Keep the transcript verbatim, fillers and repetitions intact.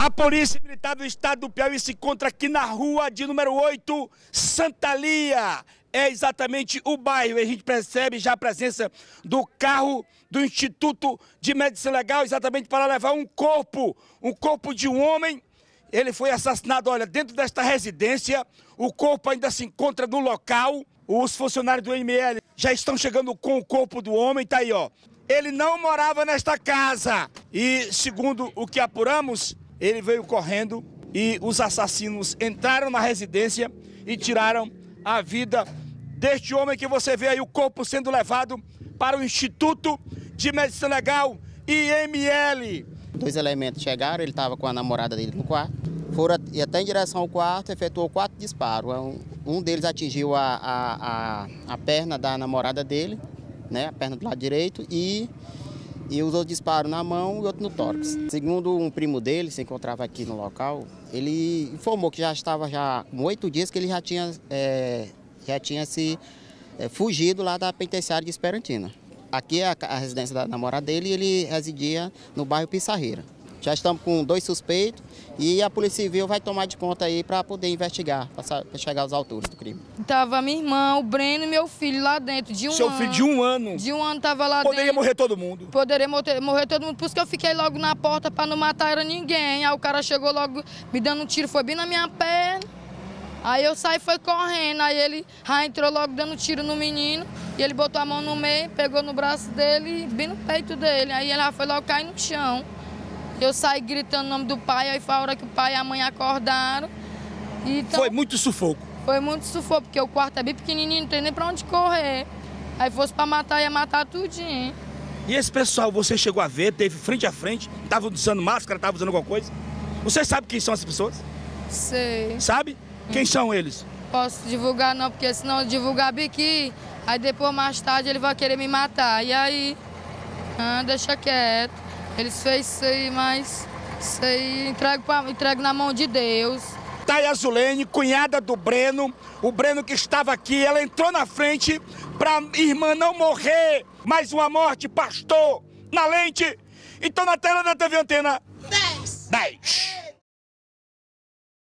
A Polícia Militar do Estado do Piauí se encontra aqui na rua de número oito, Santa Lia. É exatamente o bairro, e a gente percebe já a presença do carro do Instituto de Medicina Legal, exatamente para levar um corpo, um corpo de um homem. Ele foi assassinado, olha, dentro desta residência, o corpo ainda se encontra no local. Os funcionários do M L já estão chegando com o corpo do homem, tá aí, ó. Ele não morava nesta casa e, segundo o que apuramos, ele veio correndo e os assassinos entraram na residência e tiraram a vida deste homem que você vê aí, o corpo sendo levado para o Instituto de Medicina Legal e M L. Dois elementos chegaram, ele estava com a namorada dele no quarto, foram até em direção ao quarto, efetuou quatro disparos. Um, um deles atingiu a, a, a, a perna da namorada dele, né, a perna do lado direito, e, e os outros disparos na mão e outro no tórax. Segundo um primo dele, se encontrava aqui no local, ele informou que já estava já com oito dias que ele já tinha, é, já tinha se é, fugido lá da penitenciária de Esperantina. Aqui é a, a residência da namorada dele e ele residia no bairro Pissarreira. Já estamos com dois suspeitos e a Polícia Civil vai tomar de conta aí para poder investigar, para chegar aos autores do crime. Tava minha irmã, o Breno e meu filho lá dentro, de um Seu ano. filho de um ano? De um ano tava lá Poderia dentro. Poderia morrer todo mundo? Poderia morrer, morrer todo mundo, por isso que eu fiquei logo na porta para não matar era ninguém. Aí o cara chegou logo me dando um tiro, foi bem na minha perna. Aí eu saí e foi correndo, aí ele já entrou logo dando tiro no menino, e ele botou a mão no meio, pegou no braço dele, bem no peito dele, aí ele já foi logo cair no chão. Eu saí gritando o nome do pai, aí foi a hora que o pai e a mãe acordaram. Então, foi muito sufoco? Foi muito sufoco, porque o quarto é bem pequenininho, não tem nem pra onde correr. Aí fosse pra matar, ia matar tudinho. E esse pessoal, você chegou a ver, teve frente a frente, tava usando máscara, tava usando alguma coisa? Você sabe quem são essas pessoas? Sei. Sabe? Quem são eles? Posso divulgar não, porque senão eu divulgar biqui, aí depois mais tarde ele vai querer me matar. E aí, ah, deixa quieto. Eles fez isso aí, mas isso aí entrego, pra, entrego na mão de Deus. Tá aí a Zulene, cunhada do Breno, o Breno que estava aqui, ela entrou na frente pra irmã não morrer. Mais uma morte, pastor, na lente. Então na tela da T V Antena, dez. dez.